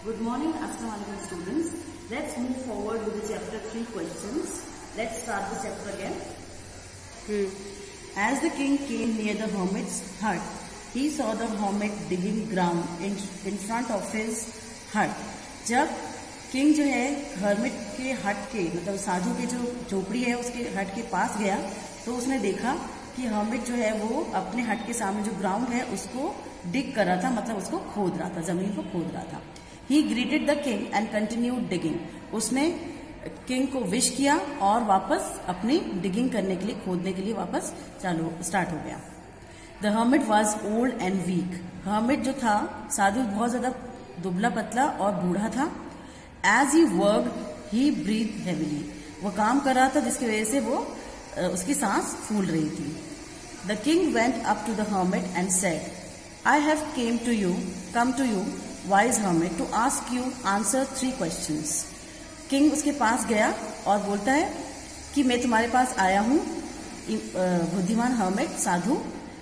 Good morning, Assalamualaikum students. Let's move forward with the chapter 3 questions. Let's start the chapter again. As the king came near the hermit's hut, he saw the hermit digging ground in front of his hut. जब king जो है hermit के हट के मतलब साधु के जो झोपड़ी है उसके हट के पास गया तो उसने देखा कि हर्मिट जो है वो अपने हट के सामने जो ग्राउंड है उसको डिग कर रहा था, मतलब उसको खोद रहा था, जमीन को खोद रहा था. He greeted the king and continued digging. उसने किंग को विश किया और वापस अपनी डिगिंग करने के लिए, खोदने के लिए वापस स्टार्ट हो गया. The hermit was old and weak. hermit जो था साधु बहुत ज्यादा दुबला पतला और बूढ़ा था. As he worked, he breathed heavily. वो काम कर रहा था जिसकी वजह से वो उसकी सांस फूल रही थी. The king went up to the hermit and said, I have come to you, wise hermit, to ask you answer 3 questions. King उसके पास गया और बोलता है कि मैं तुम्हारे पास आया हूं बुद्धिमान हर्मिट साधु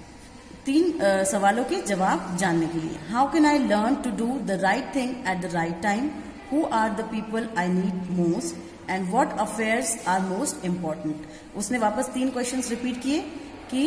3 सवालों के जवाब जानने के लिए. How can I learn to do the right thing at the right time? Who are the people I need most and what affairs are most important? उसने वापस 3 क्वेश्चंस रिपीट किए कि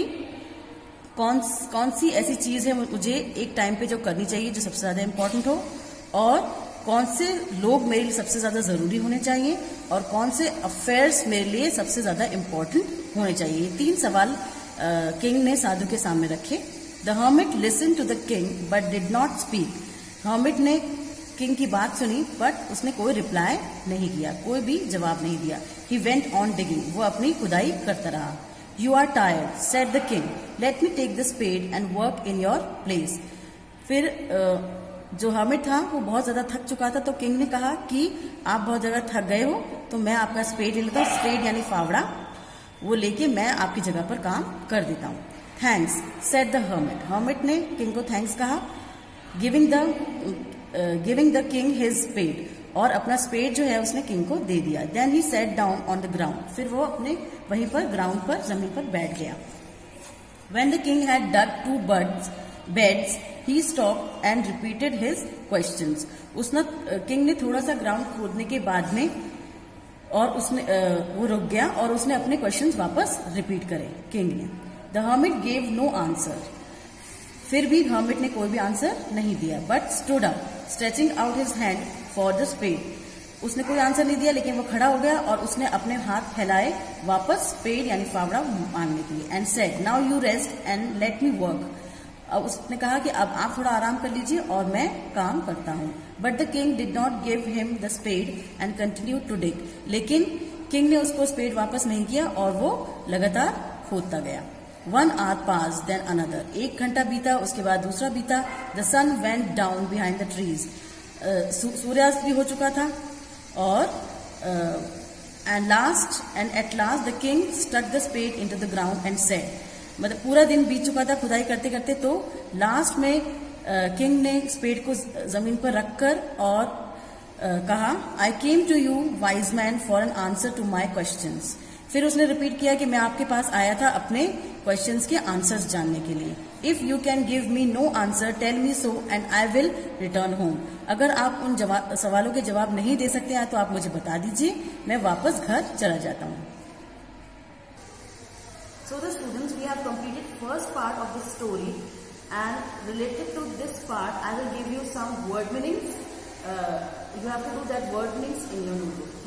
कौन सी ऐसी चीज है मुझे एक टाइम पे जो करनी चाहिए जो सबसे ज्यादा इम्पोर्टेंट हो, और कौन से लोग मेरे लिए सबसे ज्यादा जरूरी होने चाहिए, और कौन से अफेयर्स मेरे लिए सबसे ज्यादा इम्पोर्टेंट होने चाहिए. ये 3 सवाल किंग ने साधु के सामने रखे. The hermit listen to the king but did not speak. Hermit ने किंग की बात सुनी बट उसने कोई रिप्लाई नहीं किया, कोई भी जवाब नहीं दिया. He went on digging. वो अपनी खुदाई करता रहा. You are tired, said the king. Let me take the spade and work in your place. फिर जो हर्मिट था वो बहुत ज्यादा थक चुका था तो किंग ने कहा कि आप बहुत ज्यादा थक गए हो तो मैं आपका स्पेड ले लेता हूँ. स्पेड यानी फावड़ा, वो लेके मैं आपकी जगह पर काम कर देता हूँ. Thanks, said the hermit. Hermit ने किंग को थैंक्स कहा. Giving the king his spade. और अपना स्पेड जो है उसने किंग को दे दिया. Then he sat down on the ground. फिर वो अपने वहीं पर ग्राउंड पर जमीन पर बैठ गया. When the king had dug 2 beds, he stopped and repeated his questions. King ने थोड़ा सा ग्राउंड खोदने के बाद में और उसने वो रुक गया और उसने अपने क्वेश्चंस वापस रिपीट करे किंग ने. The hermit gave no answer. फिर भी हर्मिट ने कोई भी आंसर नहीं दिया. But stood up stretching out his hand for the spade. उसने कोई आंसर नहीं दिया लेकिन वो खड़ा हो गया और उसने अपने हाथ फैलाए वापस स्पेड यानी फावड़ा मारने के लिए. And said, now you rest and let me work. अब उसने कहा कि अब आप थोड़ा आराम कर लीजिए और मैं काम करता हूँ. But the king did not give him the spade and continue to dig. लेकिन किंग ने उसको स्पेड वापस नहीं किया और वो लगातार खोदता गया. 1 hour passed, then another. 1 घंटा बीता, उसके बाद दूसरा बीता. The sun went down behind the trees. सूर्यास्त भी हो चुका था और at last the king stuck the spade into the ground and said, मतलब पूरा दिन बीत चुका था खुदाई करते करते, तो लास्ट में किंग ने स्पेड को जमीन पर रखकर और कहा, I came to you, wise man, for an answer to my questions. फिर उसने रिपीट किया कि मैं आपके पास आया था अपने क्वेश्चंस के आंसर्स जानने के लिए. If you can give me no answer tell me so and I will return home. अगर आप उन सवालों के जवाब नहीं दे सकते हैं तो आप मुझे बता दीजिए, मैं वापस घर चला जाता हूँ. So the students, we have completed first part of the story, and related to this part I will give you some word meanings. You have to do that word meanings in your notebook.